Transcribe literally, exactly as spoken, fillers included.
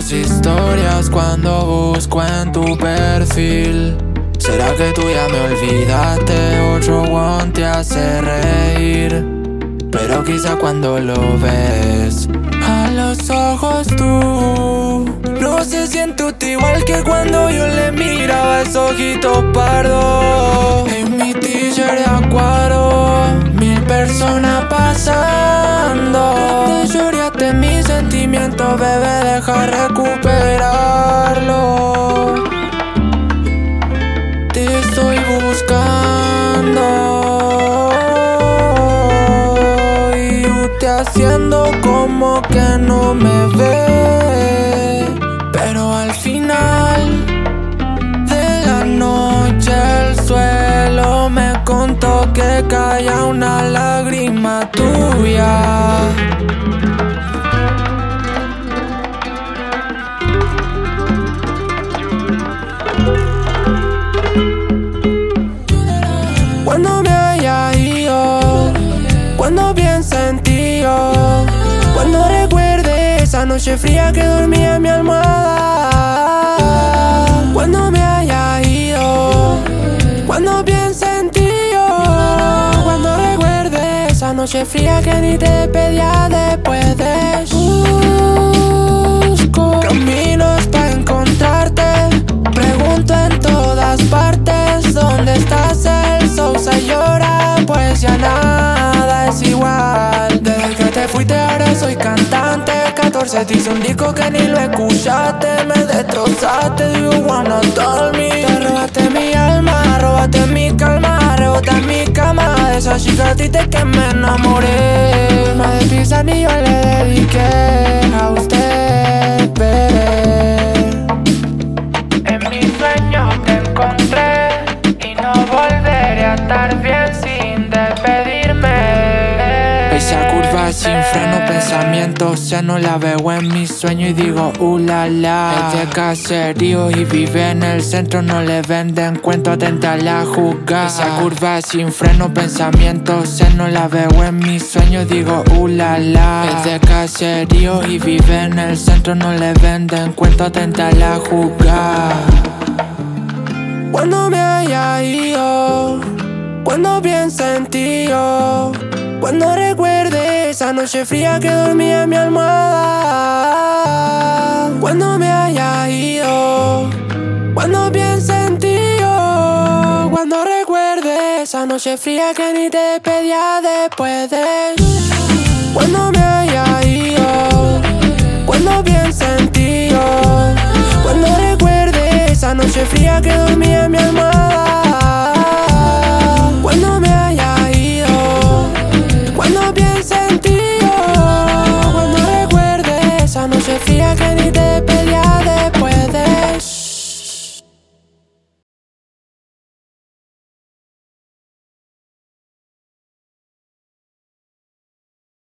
tus historias cuando busco en tu perfil. ¿Será que tú ya me olvidaste? Otro one te hace reír, pero quizá cuando lo ves a los ojos tú no se siente igual que cuando yo le miraba esos ojitos pardos. En mi t-shirt de acuario, mil personas pasando. Te lloraste mis sentimientos, bebé, deja recuperarlo. Te estoy buscando y usted haciendo como que no me ve, pero al final de la noche el suelo me contó que caía una lágrima tuya. Cuando me haya ido, cuando piense en ti yo, cuando recuerde esa noche fría que dormía en mi almohada. Cuando me haya ido, cuando piense en ti yo, cuando recuerde esa noche fría que ni te despedía después de. Busco caminos para encontrarte, pregunto en todas partes ¿dónde estás? El Sousa llora, pues ya nada es igual. Desde que te fuiste ahora soy cantante. catorce te hice un disco que ni lo escuchaste. Me destrozaste, do you wanna tell me? Te robaste mi alma, robaste mi calma, rebotaste en mi cama. De esa chica triste que me enamoré. Más de pizza ni yo le dediqué a usted, bebé. En mis sueños te encontré y no volveré a estar bien sin despedirme. Esa curva sin freno, pensamientos, ya no la veo en mi sueño y digo, uh la la. Es de caserío y vive en el centro, no le venden cuento, atenta a la jugada. Esa curva sin freno, pensamientos, ya no la veo en mi sueño y digo, uh la la. Es de caserío y vive en el centro, no le venden cuento, atenta a la jugada. Cuando me haya ido, cuando piense en ti yo, cuando recuerde esa noche fría que dormía en mi almohada. Cuando me haya ido, cuando piense en ti yo, cuando recuerde esa noche fría que ni te despedía después de. Cuando me haya ido, cuando piense en ti yo, cuando recuerde esa noche fría que dormía